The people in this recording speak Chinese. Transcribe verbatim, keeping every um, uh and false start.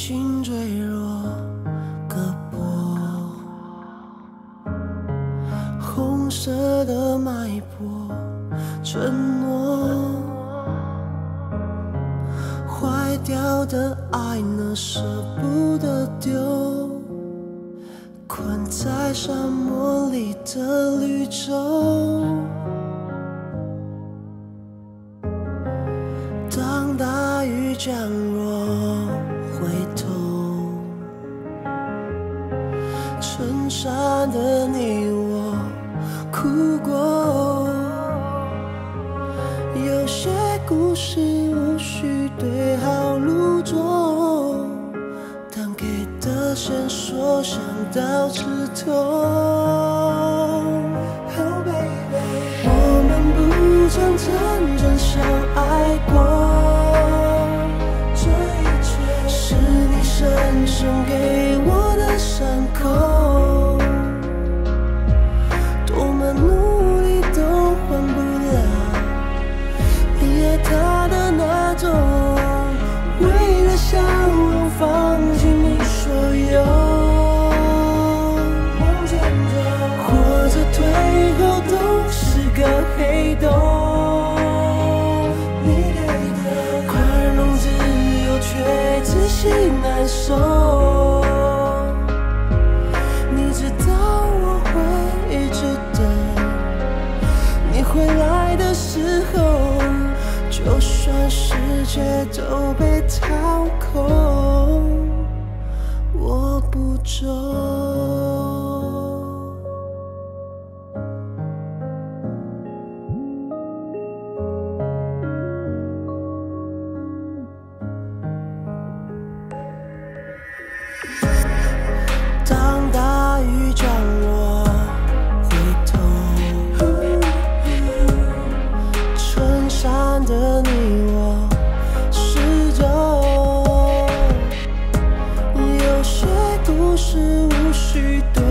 心坠落胳膊，红色的脉搏，承诺，坏掉的爱呢，舍不得丢，困在沙漠里的绿洲。当大雨降落，回头，衬衫的你我哭过，有些故事无需对号入座，但给的线索想到刺痛。Oh baby， 我们不曾真正相爱过，这一切是你深深给我的伤口，多么努力都换不了你爱他的那种，为了笑容放弃你所有，往前走，或者退后都是个黑洞，你给的宽容自由却自信难受，你知道我会一直等你回来的时候，就算世界都被掏空，我不走。当大雨降落，回头，衬衫的你我湿透，有些故事无需对